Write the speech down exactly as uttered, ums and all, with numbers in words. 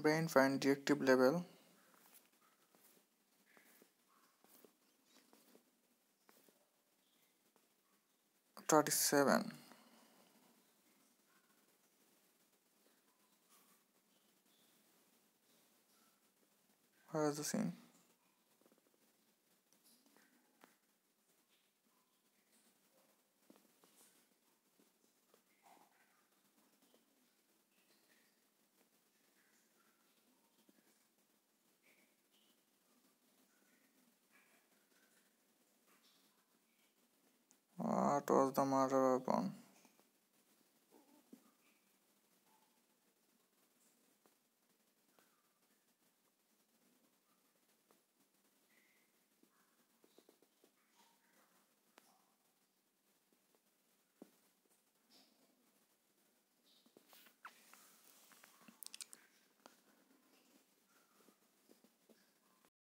Brain find reactive level thirty-seven. Where is the scene? What was the murder weapon?